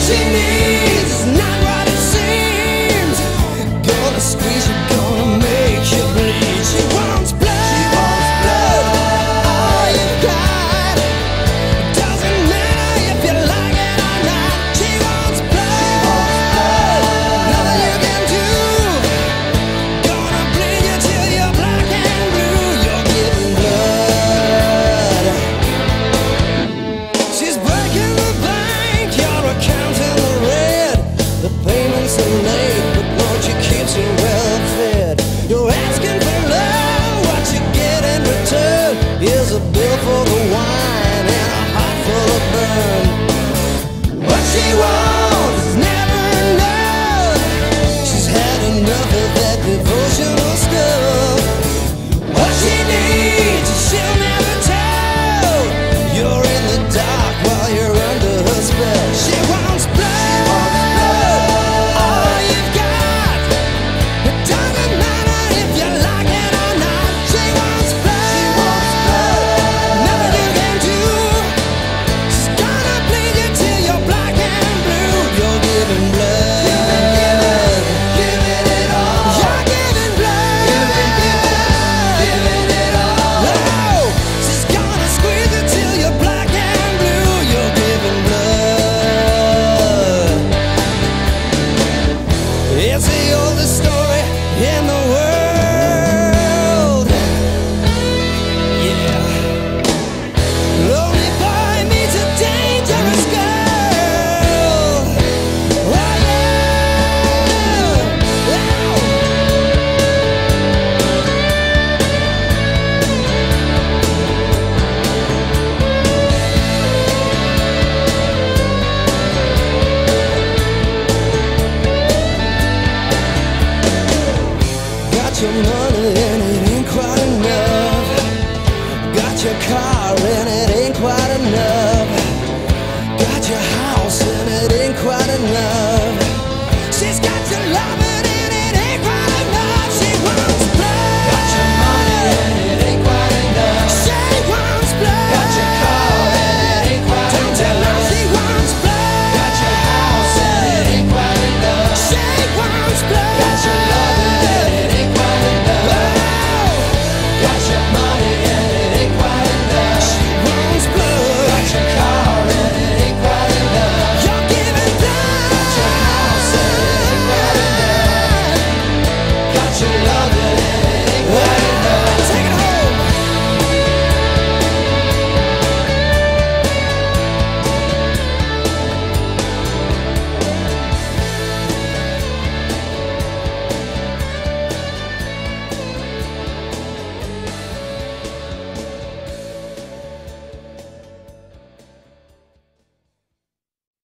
she needs is not what it seems. Gonna squeeze you, gonna make you bleed. She wants blood, all you've got. Doesn't matter if you like it or not. She wants blood, nothing you can do. Gonna bleed you till you're black and blue. You're giving blood. She's breaking the bank, your account's in the red. The payments are late, but Lord, she keeps you well fed. You're asking for love, what you get in return is a bill for the wine and a heart full of burn. What she wants is never enough. She's had enough of that devotional stuff. What she needs, she'll never tell. You're in the dark while you're under her spell. She wants blood, all you've got. It doesn't matter if you like it or not. She wants blood, nothing you can do. She's gonna bleed you till you're black and blue. You're giving blood, giving it all. You're giving blood, giving it all. Oh, she's gonna squeeze it till you're black and blue. You're giving blood. It's the oldest story in the world. Yeah. Lonely boy meets a dangerous girl. Oh, yeah. Oh. Got your money.